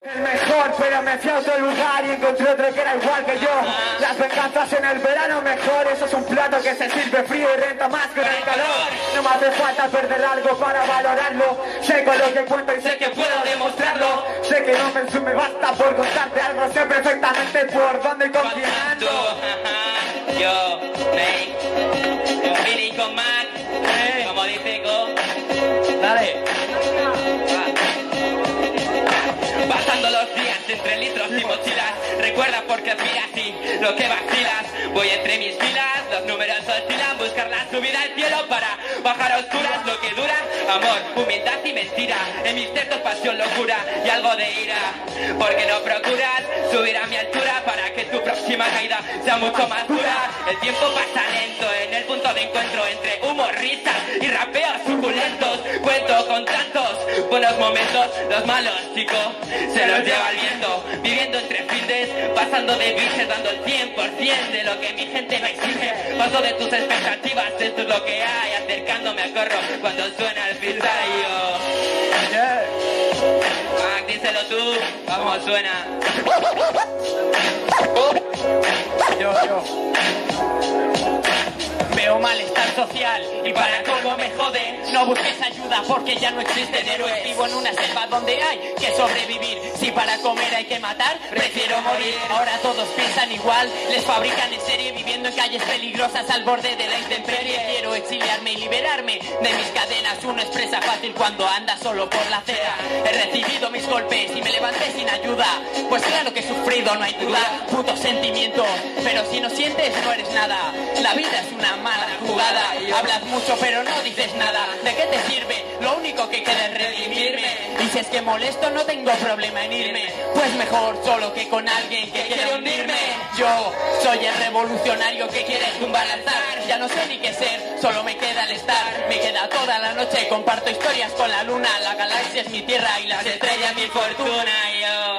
El mejor, pero me fui a otro lugar y encontré otro que era igual que yo. Las venganzas en el verano mejor, eso es un plato que se sirve frío y renta más que en el calor. No me hace falta perder algo para valorarlo. Sé con lo que cuento y sé que puedo demostrarlo. Sé que no me basta por contarte algo, sé perfectamente por dónde y con quién ando. Yo, con Billy y con Mac, como dice Go. Dale. Pasando los días entre litros y mochilas, recuerda por qué aspiras y lo que vacilas. Voy entre mis filas, los números oscilan, buscar la subida al cielo para bajar a oscuras lo que dura. Amor, humildad y mentira, en mis textos pasión, locura y algo de ira. Porque no procuras subir a mi altura para que tu próxima caída sea mucho más dura. El tiempo pasa lento en el punto de encuentro entre humor, risas y rapeos suculentos. Cuento con tantos buenos momentos, los malos, chicos, se los lleva el viento, viviendo entre findes, pasando de biches, dando el 100% de lo que mi gente me exige. Paso de tus expectativas, esto es lo que hay, acercándome a corro cuando suena el freestyle. Mac, díselo tú, cómo suena. Yo veo malestar social y para colmo me jode. No busques ayuda porque ya no existen héroes. Vivo en una selva donde hay que sobrevivir. Si para comer hay que matar, prefiero morir. Ahora todos piensan igual, les fabrican en serie, viviendo en calles peligrosas al borde de la intemperie. Quiero exiliarme y liberarme de mis cadenas. Uno expresa fácil cuando anda solo por la acera. He recibido mis golpes y me levanté sin ayuda. Pues claro que he sufrido, no hay duda. Putos sentimientos, pero si no sientes no eres nada. La vida es una mala jugada. Hablas mucho pero no dices nada. ¿De qué te sirve? Lo único que queda es redimirme. Dices que molesto, no tengo problema en irme. Pues mejor solo que con alguien que quiere hundirme. Yo soy el revolucionario que quiere tumbar al zar. Ya no sé ni qué ser, solo me queda el estar. Me queda toda la noche, comparto historias con la luna. La galaxia es mi tierra y las estrellas mi fortuna. Yo